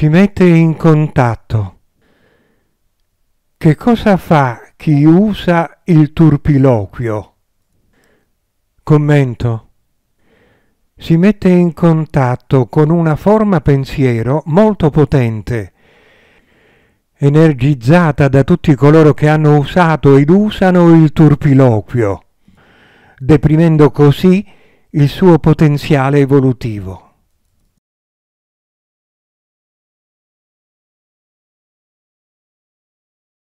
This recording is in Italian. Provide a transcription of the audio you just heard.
Si mette in contatto. Che cosa fa chi usa il turpiloquio? Commento. Si mette in contatto con una forma pensiero molto potente, energizzata da tutti coloro che hanno usato ed usano il turpiloquio, deprimendo così il suo potenziale evolutivo.